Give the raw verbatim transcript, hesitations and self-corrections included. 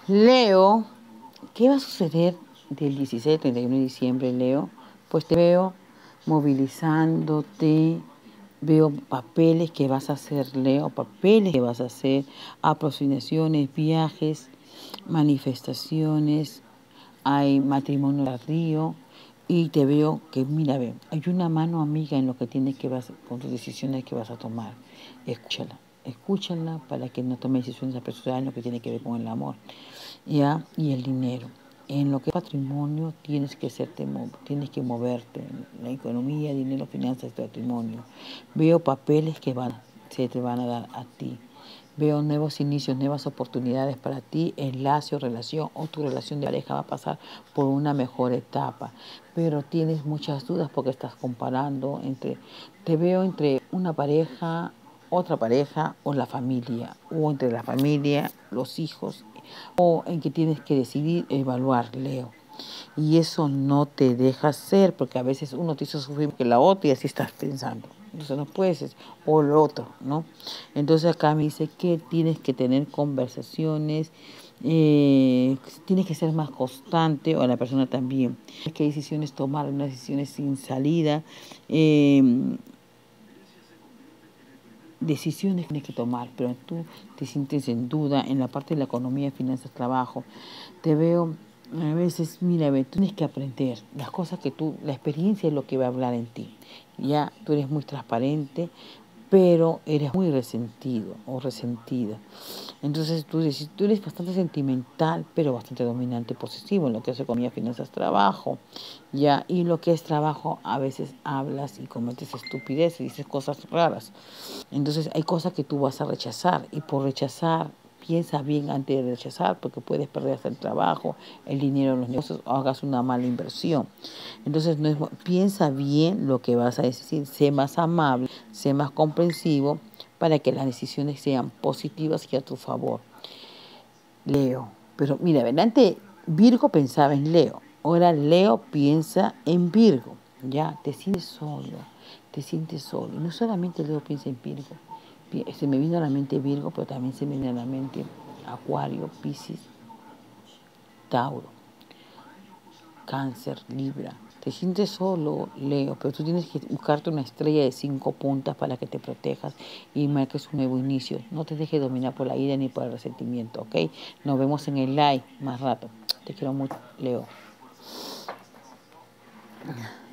Leo, ¿qué va a suceder del dieciséis al treinta y uno de diciembre, Leo? Pues te veo movilizándote, veo papeles que vas a hacer, Leo, papeles que vas a hacer, aproximaciones, viajes, manifestaciones, hay matrimonio al río, y te veo que, mira, ve, hay una mano amiga en lo que tienes que vas, con tus decisiones que vas a tomar. Escúchala, escúchala para que no tomes decisiones apresuradas en lo que tiene que ver con el amor, ¿ya? Y el dinero. En lo que es patrimonio tienes que serte, tienes que moverte. La economía, dinero, finanzas, patrimonio. Veo papeles que van, se te van a dar a ti. Veo nuevos inicios, nuevas oportunidades para ti, enlace o relación, o tu relación de pareja va a pasar por una mejor etapa. Pero tienes muchas dudas porque estás comparando entre, te veo entre una pareja, otra pareja o la familia, o entre la familia, los hijos, o en que tienes que decidir, evaluar, Leo. Y eso no te deja ser, porque a veces uno te hizo sufrir que la otra y así estás pensando. Entonces no puedes ser, o lo otro, ¿no? Entonces acá me dice que tienes que tener conversaciones, eh, tienes que ser más constante, o la persona también. ¿Qué decisiones tomar? Unas decisiones sin salida. Eh, decisiones que tienes que tomar, pero tú te sientes en duda en la parte de la economía, finanzas, trabajo. Te veo, a veces, mira, ve, tú tienes que aprender las cosas que tú, la experiencia es lo que va a hablar en ti. Ya tú eres muy transparente, pero eres muy resentido o resentida. Entonces tú, dices, tú eres bastante sentimental, pero bastante dominante, posesivo en lo que es economía, finanzas, trabajo. Ya, y lo que es trabajo, a veces hablas y cometes estupideces, dices cosas raras. Entonces hay cosas que tú vas a rechazar, y por rechazar, piensa bien antes de rechazar, porque puedes perder hasta el trabajo, el dinero en los negocios, o hagas una mala inversión. Entonces no es, piensa bien lo que vas a decir, sé más amable, sé más comprensivo, para que las decisiones sean positivas y a tu favor. Leo, pero mira, adelante Virgo pensaba en Leo, ahora Leo piensa en Virgo, ya, te sientes solo, te sientes solo. Y no solamente Leo piensa en Virgo, se me vino a la mente Virgo, pero también se me viene a la mente Acuario, Piscis, Tauro, Cáncer, Libra. Te sientes solo, Leo, pero tú tienes que buscarte una estrella de cinco puntas para que te protejas y marques un nuevo inicio. No te dejes dominar por la ira ni por el resentimiento, ¿ok? Nos vemos en el live más rato. Te quiero mucho, Leo.